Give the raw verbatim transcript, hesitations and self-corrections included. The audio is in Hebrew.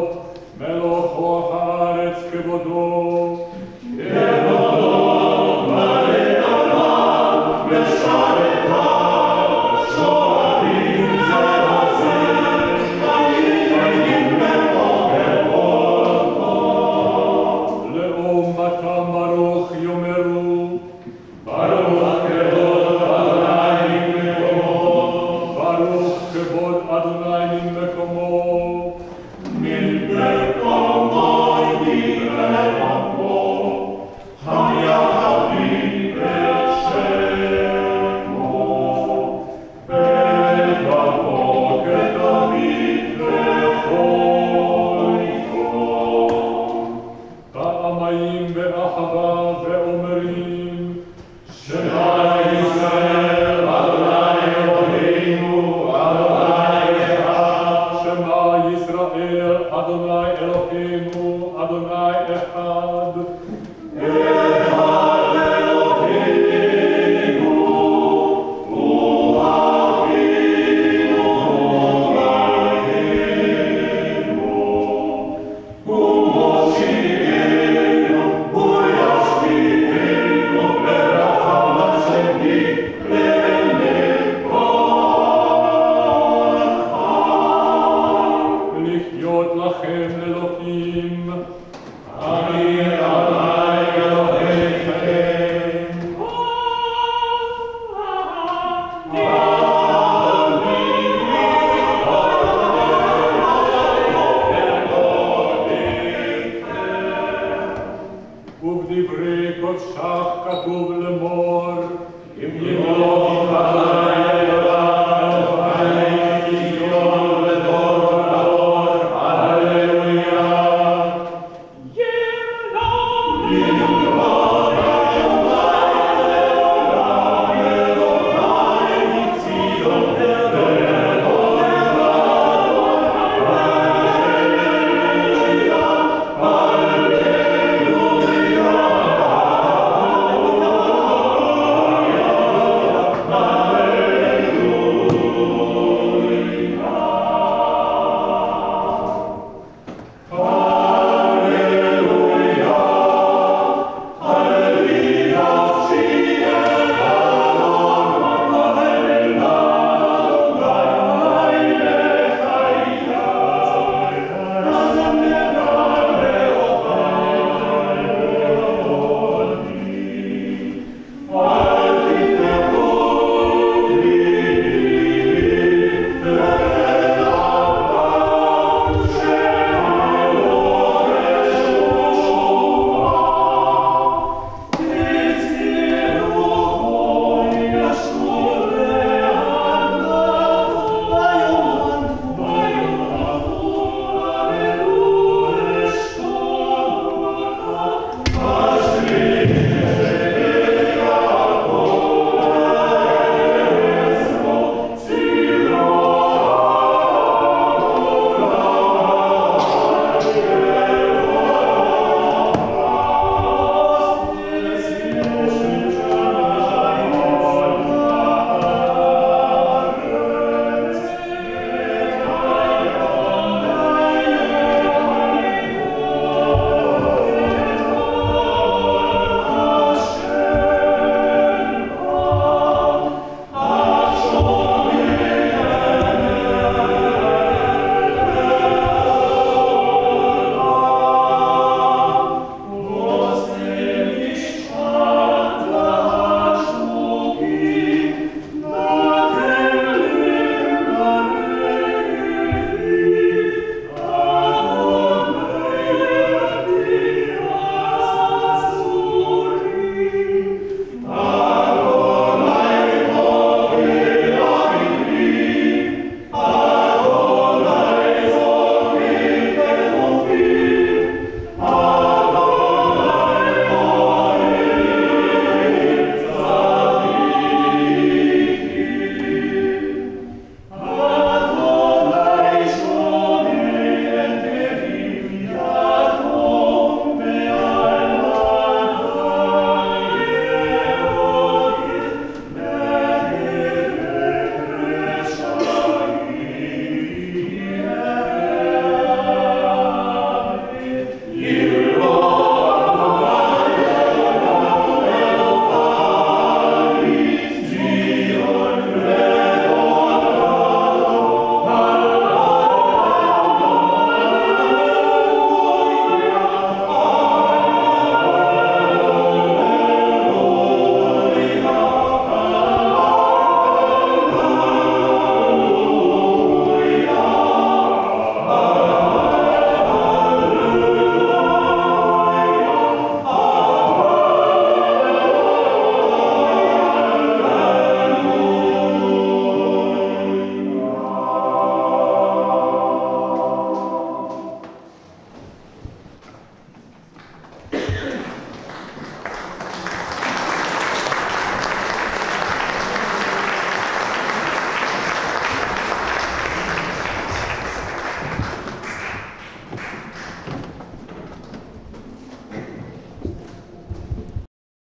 מלוכו הארץ כבודו. כבודו מלא עולם ושרתיו שואלים זה לזה, חיים במוקר אורו. לאומתם ברוך יאמרו, ברוך כבוד אדוני ממקומו, ברוך כבוד אדוני ממקומו. ממקומו יברכו, המייחדים את שמו, בבוקר תמיד בכל יום. פעמיים באחווה ואומרים, שמע ישראל, אדוני אלוהינו, אדוני אחד. שמע ישראל, אדוני אלוהינו, אדוני אחד. אחד אלוהינו, הוא אבינו מלכנו, הוא מושיענו, הוא ישביענו ברחם השני לעיני כל אחד. לחיות לכם אלוהים, אני אדוני אלוהיכם. ובדברי קודשך כתוב לאמור, אם ימלוך